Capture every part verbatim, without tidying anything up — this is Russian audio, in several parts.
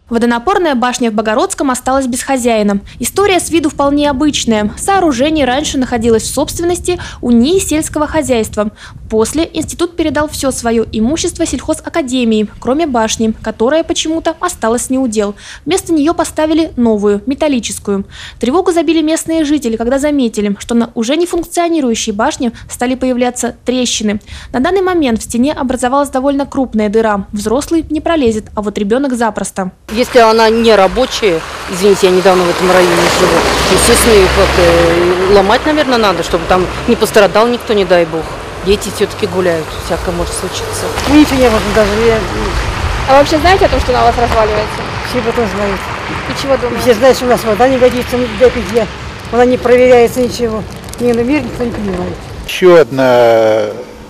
Водонапорная башня в Богородском осталась без хозяина. История с виду вполне обычная. Сооружение раньше находилось в собственности у НИИ сельского хозяйства. После институт передал все свое имущество сельхозакадемии, кроме башни, которая почему-то осталась неудел. Вместо нее поставили новую, металлическую. Тревогу забили местные жители, когда заметили, что на уже не функционирующей башне стали появляться трещины. На данный момент в стене образовалась довольно крупная дыра. Взрослый не пролезет, а вот ребенок запросто. Если она не рабочая, извините, я недавно в этом районе живу, естественно, ее как-то ломать, наверное, надо, чтобы там не пострадал никто, не дай бог. Дети все-таки гуляют, всякое может случиться. Ничего не можно даже. Я... А вы вообще знаете о том, что она у вас разваливается? Все потом знают. И чего думаете? Все знают, что у нас вода не годится для питья. Она не проверяется, ничего. Ни на мир никто не понимает. Еще одна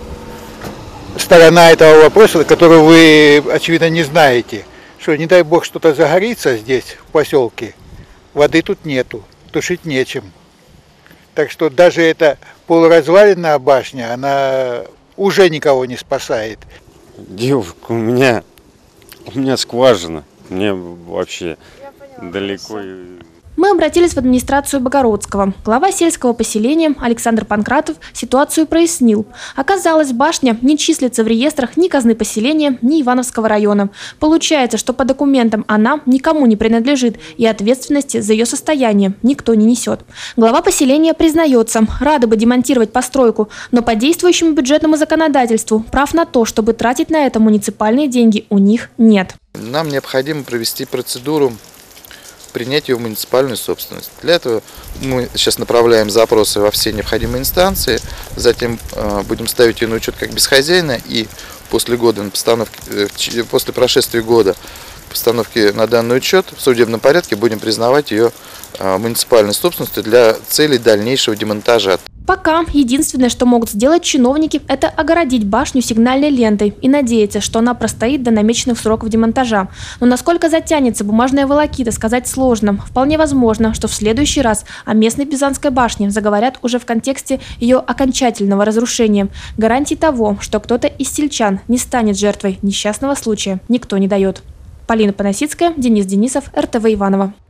сторона этого вопроса, которую вы, очевидно, не знаете. Что, не дай бог, что-то загорится здесь, в поселке, воды тут нету, тушить нечем. Так что даже эта полуразваленная башня, она уже никого не спасает. Девушка, у меня, у меня скважина, мне вообще далеко... Мы обратились в администрацию Богородского. Глава сельского поселения Александр Панкратов ситуацию прояснил. Оказалось, башня не числится в реестрах ни казны поселения, ни Ивановского района. Получается, что по документам она никому не принадлежит, и ответственности за ее состояние никто не несет. Глава поселения признается, рада бы демонтировать постройку, но по действующему бюджетному законодательству прав на то, чтобы тратить на это муниципальные деньги, у них нет. Нам необходимо провести процедуру принять ее в муниципальную собственность. Для этого мы сейчас направляем запросы во все необходимые инстанции, затем э, будем ставить ее на учет как безхозяйно, и после года на постановке, э, после прошествия года постановки на данный учет в судебном порядке будем признавать ее э, муниципальной собственностью для целей дальнейшего демонтажа. Пока единственное, что могут сделать чиновники, это огородить башню сигнальной лентой и надеяться, что она простоит до намеченных сроков демонтажа. Но насколько затянется бумажная волокита, сказать сложно. Вполне возможно, что в следующий раз о местной Пизанской башне заговорят уже в контексте ее окончательного разрушения. Гарантий того, что кто-то из сельчан не станет жертвой несчастного случая, никто не дает. Полина Поносицкая, Денис Денисов, эр тэ вэ Иваново.